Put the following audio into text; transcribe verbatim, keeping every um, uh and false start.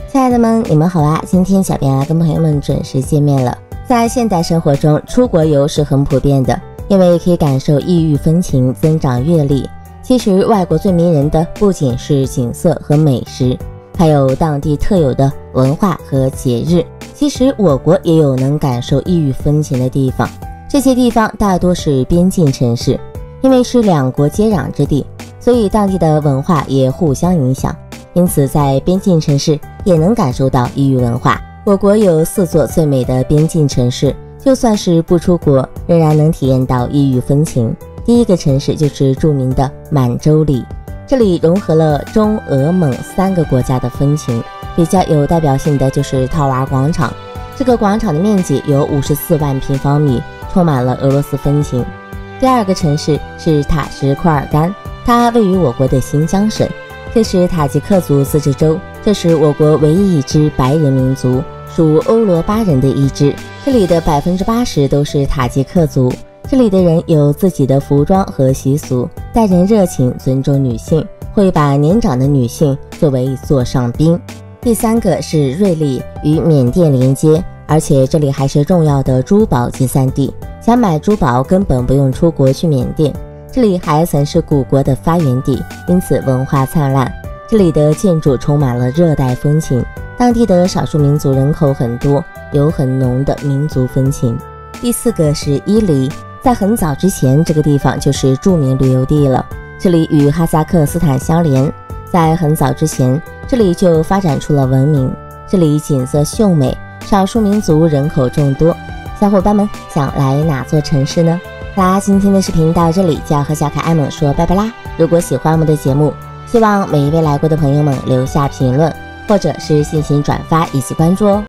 亲爱的们，你们好啊！今天小编啊跟朋友们准时见面了。在现代生活中，出国游是很普遍的，因为可以感受异域风情，增长阅历。其实外国最迷人的不仅是景色和美食，还有当地特有的文化和节日。其实我国也有能感受异域风情的地方，这些地方大多是边境城市，因为是两国接壤之地，所以当地的文化也互相影响。因此在边境城市也能感受到异域文化。我国有四座最美的边境城市，就算是不出国，仍然能体验到异域风情。第一个城市就是著名的满洲里，这里融合了中俄蒙三个国家的风情。比较有代表性的就是套娃广场，这个广场的面积有五十四万平方米，充满了俄罗斯风情。第二个城市是塔什库尔干，它位于我国的新疆省，这是塔吉克族自治州，这是我国唯一一支白人民族，属欧罗巴人的一支。这里的 百分之八十 都是塔吉克族，这里的人有自己的服装和习俗，待人热情，尊重女性，会把年长的女性作为座上宾。第三个是瑞丽，与缅甸连接，而且这里还是重要的珠宝集散地，想买珠宝根本不用出国去缅甸。这里还曾是古国的发源地，因此文化灿烂。这里的建筑充满了热带风情，当地的少数民族人口很多，有很浓的民族风情。第四个是伊犁，在很早之前，这个地方就是著名旅游地了，这里与哈萨克斯坦相连，在很早之前，这里就发展出了文明。这里景色秀美，少数民族人口众多。小伙伴们想来哪座城市呢？好啦，今天的视频到这里就要和小可爱们说拜拜啦！如果喜欢我们的节目，希望每一位来过的朋友们留下评论，或者是进行转发以及关注哦。